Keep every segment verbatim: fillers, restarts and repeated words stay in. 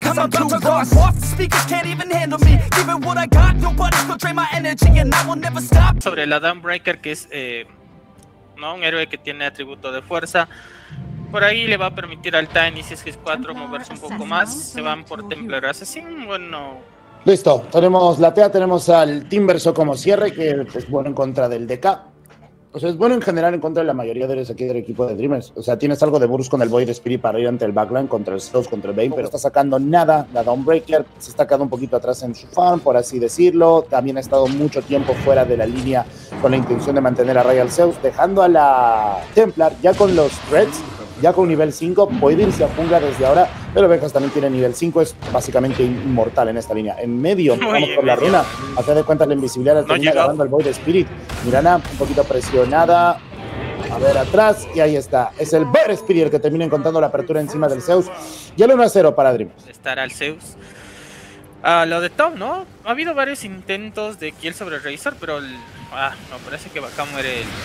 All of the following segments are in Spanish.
cause I'm too lost. Off the speakers can't even handle me. Giving what I got, nobody still drain my energy, and I will never stop. Sobre la Dawnbreaker, que es eh, ¿no? un héroe que tiene atributo de fuerza. Por ahí le va a permitir al Tiny, si es que es cuatro, moverse un poco más. Se van por Templar Assassin. Bueno. Listo, tenemos la T A, tenemos al Timbersaw como cierre, que es bueno en contra del D K. O sea, es bueno en general en contra de la mayoría de los aquí del equipo de Dreamers. O sea, tienes algo de burst con el Void Spirit para ir ante el backline contra el Zeus, contra el Bane, pero está sacando nada. La Dawnbreaker se está quedando un poquito atrás en su farm, por así decirlo. También ha estado mucho tiempo fuera de la línea con la intención de mantener a Royal Zeus, dejando a la Templar ya con los Threads, ya con nivel cinco, puede irse a jungla desde ahora, pero Benjas también tiene nivel cinco, es básicamente inmortal en esta línea. En medio, Muy vamos bien, por la medio. runa, a fin de cuentas la invisibilidad la No termina llega. agarrando el Void Spirit. Mirana un poquito presionada, a ver atrás, y ahí está. Es el Void Spirit el que termina encontrando la apertura encima del Zeus, y el uno a cero para Dreamers. Estará el Zeus. Ah, lo de Top, ¿no? Ha habido varios intentos de kill sobre Razor, pero el... Ah, no, parece que acá muere el...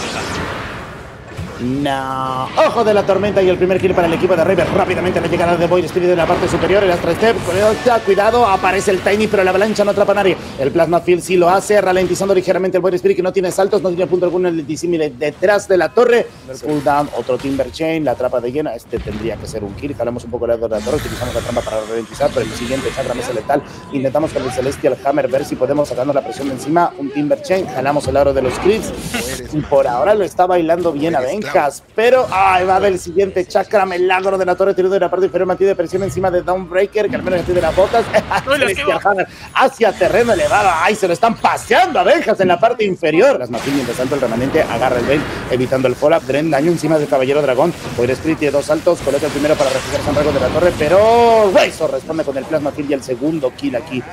No, ojo de la tormenta y el primer kill para el equipo de River. Rápidamente le llega de Void Spirit en la parte superior, el Astra Step, cuidado, aparece el Tiny, pero la avalancha no atrapa a nadie. El Plasma Field sí lo hace, ralentizando ligeramente el Void Spirit, que no tiene saltos, no tiene punto alguno en el disimile detrás de la torre. Cooldown, otro Timber Chain, la atrapa de llena. Este tendría que ser un kill. Jalamos un poco el lado de la torre, utilizamos la trampa para ralentizar, pero el siguiente Chakra Mesa Letal. Intentamos con el Celestial Hammer ver si podemos sacarnos la presión de encima. Un Timber Chain, jalamos el aro de los crits. Y por ahora lo está bailando bien a Benjas, pero ay, va del siguiente Chakra Milagro de la torre, tirado de la parte inferior, mantiene presión encima de Dawnbreaker, que al menos tiene las botas. Celestial Hammer hacia terreno elevado. Ay, se lo están paseando a Benjas en la parte inferior. Las Matillas, mientras tanto, el remanente agarra el Bane, evitando el follow-up. Dren daño encima del Caballero Dragón. Void Spirit tiene dos saltos, coloca el primero para refugiarse en rango de la torre, pero Razor responde con el Plasma Field y el segundo kill aquí.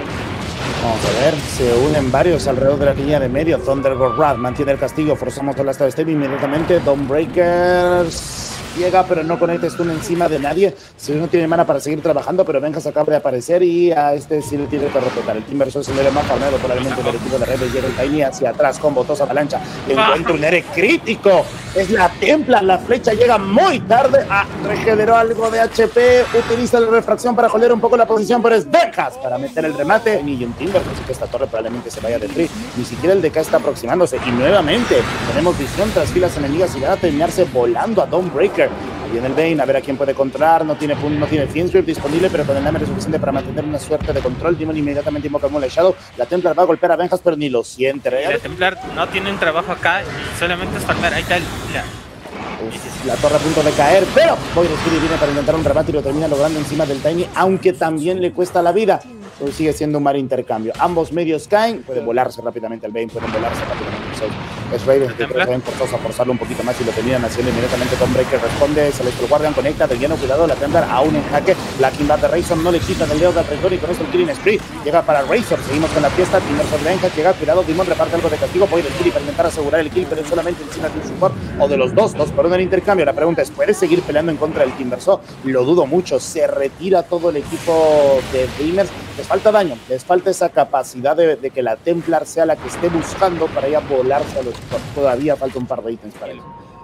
Vamos a ver, se unen varios alrededor de la línea de medio. Thunderbolt Wrath mantiene el castigo, forzamos el Astra Step inmediatamente. Dawnbreakers llega, pero no conecta stun encima de nadie. Si no tiene mana para seguir trabajando, pero Benjas acaba de aparecer y a este sí le tiene que respetar. El Timbersaw es el héroe más farmeado probablemente del equipo de Rebel. Llega el Tiny hacia atrás con botosa avalancha. Encuentra un héroe crítico. Es la Templar, la flecha llega muy tarde. Ah, regeneró algo de H P. Utiliza la refracción para joder un poco la posición, pero es Benjas para meter el remate. Ni un Timber, así que esta torre probablemente se vaya de free. Ni siquiera el D K está aproximándose. Y nuevamente tenemos visión tras filas enemigas y va a terminarse volando a Dawnbreaker. Ahí viene el Bane, a ver a quién puede controlar. No tiene, no tiene Fiendsweep disponible, pero con el Hammer es suficiente para mantener una suerte de control. Demon inmediatamente invoca el Moonlight Shadow. La Templar va a golpear a Benjas, pero ni lo siente. Y la Templar no tiene un trabajo acá y solamente es farmear. Ahí está el... La... Uf, la torre a punto de caer, pero Void Spirit viene para intentar un remate y lo termina logrando encima del Tiny, aunque también le cuesta la vida. Pues sigue siendo un mal intercambio. Ambos medios caen, puede volarse rápidamente el Bane, pueden volarse rápidamente el Zeus. Es Raven que creo que ven forzoso a forzarlo un poquito más y lo terminan haciendo inmediatamente. Dawnbreaker responde, Celestial Guardian conecta, de lleno cuidado, la Templar aún en jaque. La Kimbat de Razor no le quita del dedo de trayectoria y con esto el Killing Spree llega para Razor. Seguimos con la fiesta, Timbersaw Benjas llega, cuidado, Demon reparte algo de castigo, Void Spirit para intentar asegurar el kill, pero solamente encima de un support o de los dos, dos por uno en intercambio. La pregunta es, ¿puede seguir peleando en contra del Timbersaw? Lo dudo mucho, se retira todo el equipo de Dreamers. Les falta daño, les falta esa capacidad de, de que la Templar sea la que esté buscando para ir a volarse a los supports. Todavía falta un par de ítems para él.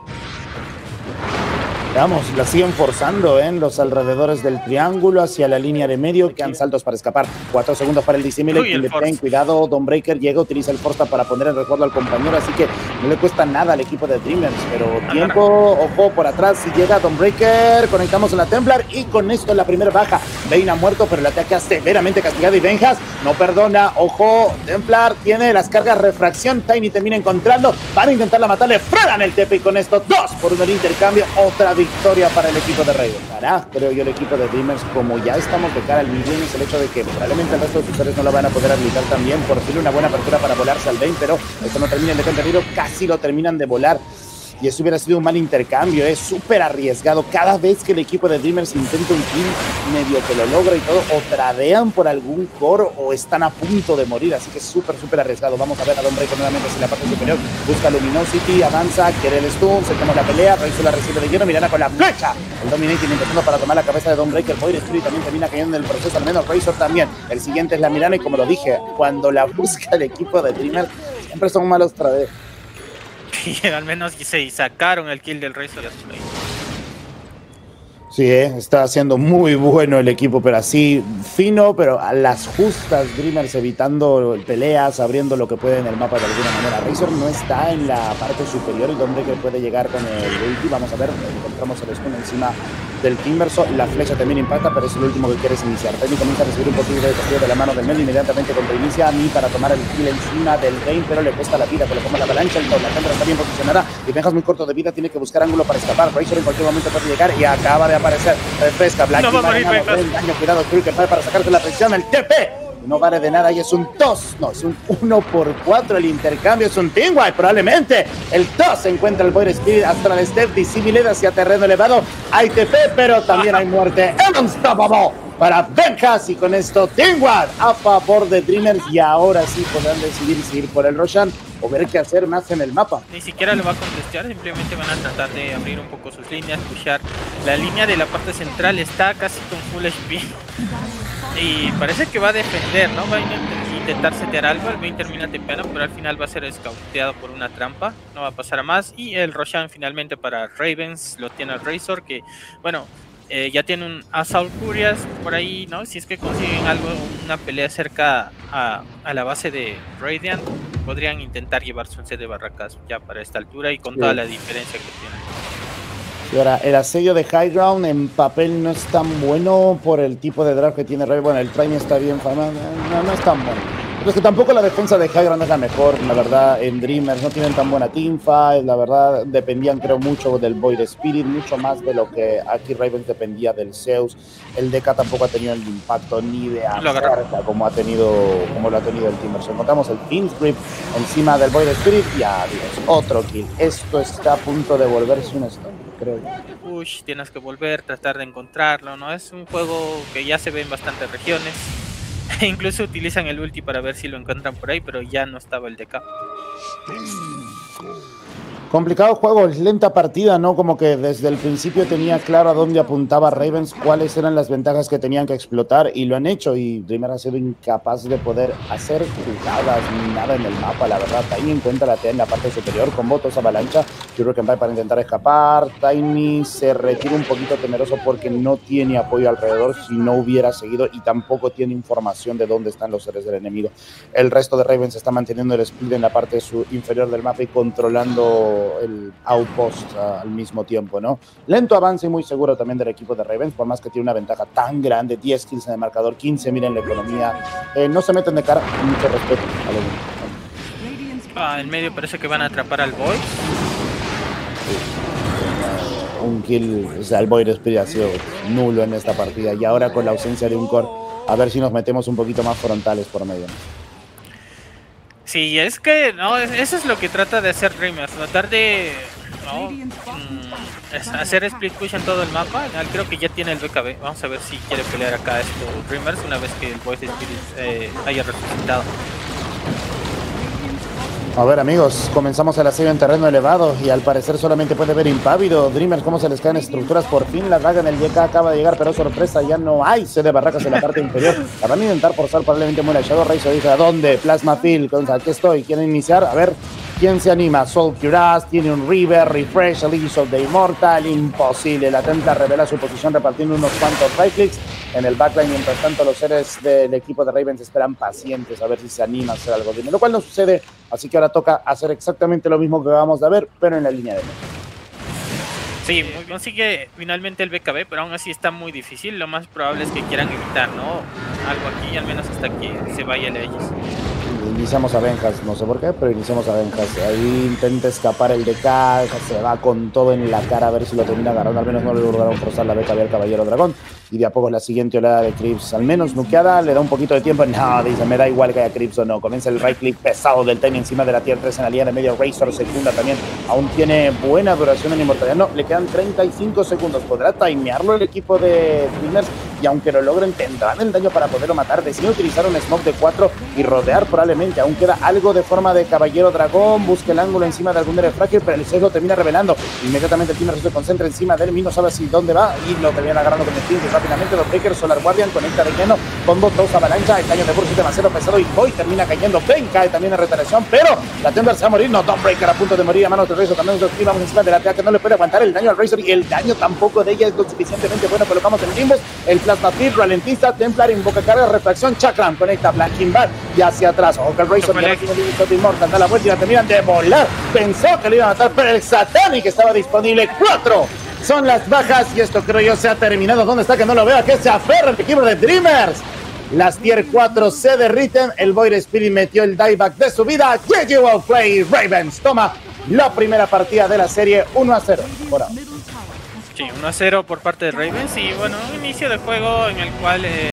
Veamos, la siguen forzando en los alrededores del triángulo hacia la línea de medio. Quedan saltos para escapar. Cuatro segundos para el Dissimilate. Cuidado, Dawnbreaker llega, utiliza el Force para poner el resguardo al compañero. Así que no le cuesta nada al equipo de Dreamers. Pero tiempo, ojo por atrás. Si llega Dawnbreaker, conectamos en la Templar. Y con esto la primera baja. Bane ha muerto, pero el ataque ha severamente castigado. Y Benjas no perdona. Ojo, Templar tiene las cargas refracción. Tiny termina encontrando. Van a intentarla matarle. Frenan el T P y con esto dos por uno el intercambio. Otra victoria para el equipo de Raven. Hará, creo yo, el equipo de Dreamers, como ya estamos de cara al millón, es el hecho de que probablemente el resto de usuarios no lo van a poder habilitar también por fin una buena apertura para volarse al Bane, pero esto no termina de contenido, casi lo terminan de volar. Y eso hubiera sido un mal intercambio, es súper arriesgado. Cada vez que el equipo de Dreamers intenta un kill, medio que lo logra y todo, o tradean por algún core o están a punto de morir. Así que es súper, súper arriesgado. Vamos a ver a Dawnbreaker nuevamente en la parte superior. Busca Luminosity, avanza, quiere el stun, se toma la pelea, Razor la recibe de lleno, Mirana con la flecha. El Dominating intentando para tomar la cabeza de Dawnbreaker. Void Spirit también termina cayendo en el proceso, al menos Razor también. El siguiente es la Mirana y como lo dije, cuando la busca el equipo de Dreamers, siempre son malos tradeos. Y al menos se sacaron el kill del Razor. Sí, eh, está haciendo muy bueno el equipo, pero así fino, pero a las justas. Dreamers evitando peleas, abriendo lo que puede en el mapa de alguna manera. Razor no está en la parte superior y donde que puede llegar con el ulti. Vamos a ver, encontramos el stun encima del Timbersaw. La flecha también impacta, pero es el último que quieres iniciar. Tiny comienza a recibir un poquito de castigo de la mano del Mel. Inmediatamente contra inicia a mí para tomar el kill encima del Rain, pero le cuesta la vida. Colocamos la avalancha, el top, la cámara está bien posicionada y Benjas muy corto de vida, tiene que buscar ángulo para escapar. Razor en cualquier momento puede llegar y acaba de aparecer. Refresca, Black. No va a morir, daño, cuidado, Crew que para sacarte la presión. El T P no vale de nada y es un dos. No, es un uno por cuatro. El intercambio es un team wipe, probablemente. El dos encuentra el Void Spirit hasta el step dissimiled hacia terreno elevado. Hay T P, pero también hay muerte. Unstoppable para Benjas y con esto team wipe a favor de Dreamers y ahora sí podrán decidir si ir por el Roshan o ver qué hacer más en el mapa. Ni siquiera lo va a contestar, simplemente van a tratar de abrir un poco sus líneas, pushar. La línea de la parte central está casi con full H P. Y parece que va a defender, ¿no? Va a intentar setear algo. El Vayne termina temprano, pero al final va a ser escauteado por una trampa. No va a pasar a más. Y el Roshan finalmente para Ravens lo tiene el Razor, que, bueno, eh, ya tiene un Assault Curious por ahí, ¿no? Si es que consiguen algo, una pelea cerca a, a la base de Radiant, podrían intentar llevarse un set de barracas ya para esta altura y con sí. toda la diferencia que tienen. Y ahora, el asedio de High Ground en papel no es tan bueno por el tipo de draft que tiene Ray. Bueno, el Prime está bien, no, no es tan bueno. Pero es que tampoco la defensa de High Ground es la mejor, la verdad, en Dreamers no tienen tan buena teamfight, la verdad, dependían creo mucho del Void Spirit, mucho más de lo que aquí Ravens dependía del Zeus. El D K tampoco ha tenido el impacto ni de cerca como ha tenido, como lo ha tenido el Timbersaw. Encontramos el Fiend's Grip encima del Void Spirit y adiós, otro kill. Esto está a punto de volverse un stun, creo yo. Push, tienes que volver, tratar de encontrarlo, ¿no? Es un juego que ya se ve en bastantes regiones. Incluso utilizan el ulti para ver si lo encuentran por ahí, pero ya no estaba el D K. Complicado juego, lenta partida, ¿no? Como que desde el principio tenía claro a dónde apuntaba Ravens, cuáles eran las ventajas que tenían que explotar y lo han hecho y Dreamer ha sido incapaz de poder hacer jugadas ni nada en el mapa, la verdad. Tiny encuentra la T en la parte superior con votos avalancha. Yo creo que va para intentar escapar. Tiny se retira un poquito temeroso porque no tiene apoyo alrededor si no hubiera seguido y tampoco tiene información de dónde están los seres del enemigo. El resto de Ravens está manteniendo el split en la parte inferior del mapa y controlando el outpost uh, al mismo tiempo, ¿no? Lento avance y muy seguro también del equipo de Ravens, por más que tiene una ventaja tan grande, diez kills en el marcador, quince, miren la economía, eh, no se meten de cara, mucho respeto a los... Ah, en medio parece que van a atrapar al Void. Sí. Un kill, o sea, el Void Spirit ha sido nulo en esta partida y ahora con la ausencia de un core, a ver si nos metemos un poquito más frontales por medio. Sí, es que no, eso es lo que trata de hacer Dreamers, tratar de no, mm, hacer split push en todo el mapa. Creo que ya tiene el B K B, vamos a ver si quiere pelear acá esto Dreamers una vez que el Void Spirit eh, haya resucitado. A ver amigos, comenzamos el asedio en terreno elevado y al parecer solamente puede ver impávido. Dreamers cómo se les caen estructuras, por fin la draga en el Y K acaba de llegar, pero sorpresa, ya no hay sede de barracas en la parte inferior. La van a intentar forzar, probablemente muera Shadow Razor, dice, ¿a dónde? Plasma Field, aquí estoy, ¿quieren iniciar? A ver, ¿quién se anima? Soul Cuirass, tiene un River, Refresh, Leaves of the Immortal, imposible, la Templar revela su posición repartiendo unos cuantos right clicks en el backline, mientras tanto los seres del equipo de Ravens esperan pacientes a ver si se anima a hacer algo, lo cual no sucede, así que ahora toca hacer exactamente lo mismo que acabamos de ver, pero en la línea de medio. Sí, consigue finalmente el B K B, pero aún así está muy difícil, lo más probable es que quieran evitar, ¿no? Algo aquí, al menos hasta que se vaya a ellos. Iniciamos a Benjas, no sé por qué, pero iniciamos a Benjas. Ahí intenta escapar el D K, se va con todo en la cara a ver si lo termina agarrando. Al menos no le lograron forzar la B K B al Caballero Dragón. Y de a poco la siguiente oleada de Crips, al menos nukeada, le da un poquito de tiempo. No, dice, me da igual que haya Crips o no. Comienza el right click pesado del Tiny encima de la tier tres en la línea de medio. Razor segunda también. Aún tiene buena duración en inmortalidad. No, le quedan treinta y cinco segundos. ¿Podrá timearlo el equipo de Dreamers? Y aunque lo logren, tendrán el daño para poderlo matar. Decide utilizar un smoke de cuatro y rodear probablemente. Aún queda algo de forma de Caballero Dragón. Busca el ángulo encima de algún de Fragile, pero el sesgo termina revelando. Inmediatamente el Timbersaw se concentra encima de él. Y no sabe si dónde va y lo termina agarrando con el Steam. rápidamente. Dos Breaker, Solar Guardian conecta de lleno. Combo dos Avalancha. El daño de Burst es demasiado pesado y Boy termina cayendo. Ben cae también en retaliación, pero la Timber se va a morir. No, Dawnbreaker a punto de morir a manos de Razor. También nosotros vamos encima de la T A que no le puede aguantar el daño al Razor y el daño tampoco de ella es lo suficientemente bueno. Colocamos en Limbos. El Plasma Flip, ralentiza, Templar, invoca carga, refracción, Chakram, conecta Blanking Bad y hacia atrás. Ojo que el Razor ya no tiene límite de Immortal, da la vuelta y la terminan de volar. Pensó que le iban a matar, pero el Satanic estaba disponible. Cuatro son las bajas y esto creo yo se ha terminado. ¿Dónde está que no lo veo? Que se aferra el equipo de Dreamers. Las tier cuatro se derriten. El Void Spirit metió el dieback de su vida. G G well play. Ravens toma la primera partida de la serie uno a cero por ahora. Sí, uno a cero por parte de Ravens y bueno, un inicio de juego en el cual eh,